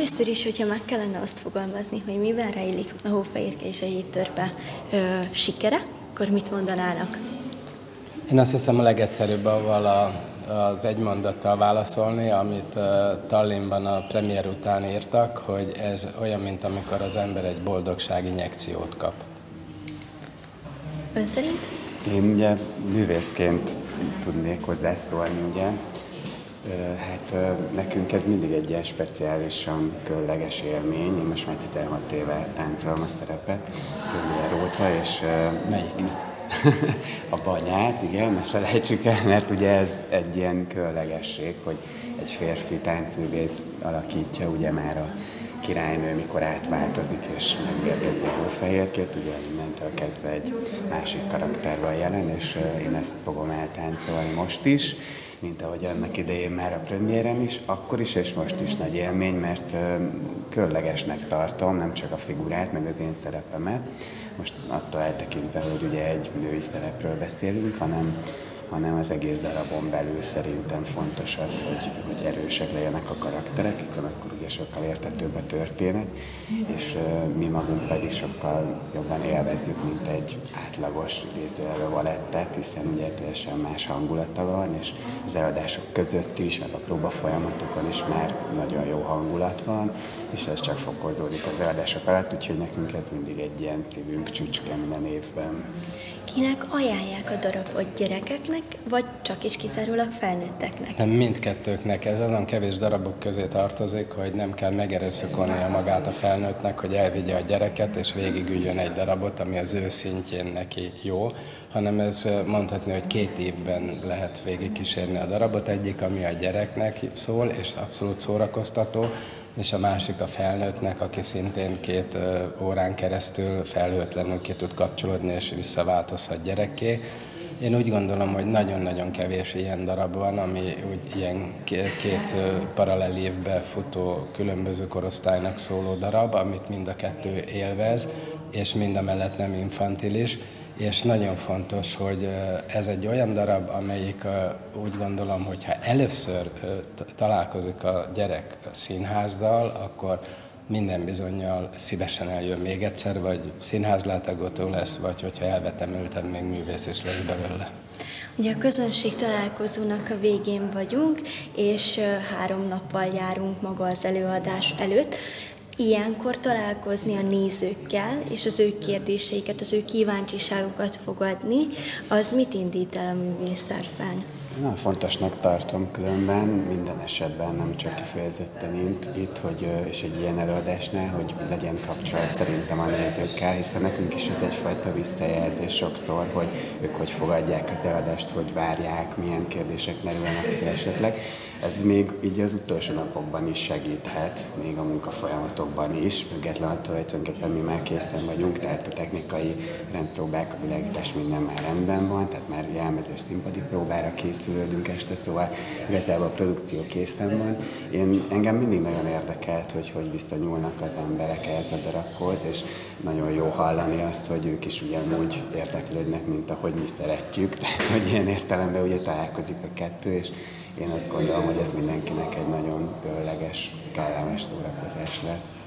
Először is, hogyha meg kellene azt fogalmazni, hogy miben rejlik a Hófehérke és a Héttörpe sikere, akkor mit mondanának? Én azt hiszem, a legegyszerűbb avval az egy mondattal válaszolni, amit Tallinnban a premier után írtak, hogy ez olyan, mint amikor az ember egy boldogságinjekciót kap. Ön szerint? Én ugye művészként tudnék hozzászólni, ugye. Hát nekünk ez mindig egy ilyen speciálisan különleges élmény. Én most már 16 éve táncolom a szerepet, premier óta, és... Melyik? A Banyát, igen, ne felejtsük el, mert ugye ez egy ilyen különlegesség, hogy egy férfi táncművész alakítja ugye már a királynő, mikor átváltozik és megérgezi a Hófehérkét, ugye innentől kezdve egy másik karakterrel jelen, és én ezt fogom eltáncolni most is, mint ahogy annak idején már a premiéren is, akkor is és most is nagy élmény, mert különlegesnek tartom, nem csak a figurát, meg az én szerepemet, most attól eltekintve, hogy ugye egy női szerepről beszélünk, hanem az egész darabon belül szerintem fontos az, hogy erősek legyenek a karakterek, hiszen akkor ugye sokkal érthetőbb a történet, és mi magunk pedig sokkal jobban élvezzük, mint egy átlagos idézőjelbe balettet, hiszen ugye teljesen más hangulata van, és az előadások között is, meg a próbafolyamatokon is már nagyon jó hangulat van, és ez csak fokozódik az előadások alatt, úgyhogy nekünk ez mindig egy ilyen szívünk csücske minden évben. Kinek ajánlják a darabot, gyerekeknek, vagy csak is kizárólag felnőtteknek? Nem, mindkettőknek. Ez azon kevés darabok közé tartozik, hogy nem kell megerőszakolnia magát a felnőttnek, hogy elvigye a gyereket, és végigüljön egy darabot, ami az ő szintjén neki jó, hanem ez mondhatni, hogy 2 évben lehet végigkísérni a darabot. Egyik, ami a gyereknek szól, és abszolút szórakoztató, és a másik a felnőttnek, aki szintén 2 órán keresztül felhőtlenül ki tud kapcsolódni, és visszaváltozhat gyerekké. Én úgy gondolom, hogy nagyon-nagyon kevés ilyen darab van, ami úgy ilyen 2 paralel évbe futó különböző korosztálynak szóló darab, amit mind a 2 élvez, és mind a mellett nem infantilis. És nagyon fontos, hogy ez egy olyan darab, amelyik úgy gondolom, hogy ha először találkozik a gyerek a színházzal, akkor minden bizonnyal szívesen eljön még egyszer, vagy színházlátogató lesz, vagy hogyha elvetemülten, még művész is lesz belőle. Ugye a közönség találkozónak a végén vagyunk, és 3 nappal járunk maga az előadás előtt. Ilyenkor találkozni a nézőkkel, és az ő kérdéseiket, az ő kíváncsiságokat fogadni, az mit indít el a művészetben? Nagyon fontosnak tartom különben minden esetben, nem csak kifejezetten itt, hogy, és egy ilyen előadásnál, hogy legyen kapcsolat szerintem a nézőkkel, hiszen nekünk is ez egyfajta visszajelzés sokszor, hogy ők hogy fogadják az előadást, hogy várják, milyen kérdések merülnek fel esetleg. Ez még így az utolsó napokban is segíthet, még a munkafolyamatokban is, függetlenül attól, hogy tulajdonképpen mi már készen vagyunk, tehát a technikai rendpróbák, a világítás minden már rendben van, tehát már jelmezős színpadi próbára készülődünk este, szóval igazából a produkció készen van. Engem mindig nagyon érdekelt, hogy viszonyulnak az emberek ehhez a darabhoz, és nagyon jó hallani azt, hogy ők is ugyanúgy érdeklődnek, mint ahogy mi szeretjük, tehát hogy ilyen értelemben ugye találkozik a 2, és én azt gondolom, hogy ez mindenkinek egy nagyon különleges, kellemes szórakozás lesz.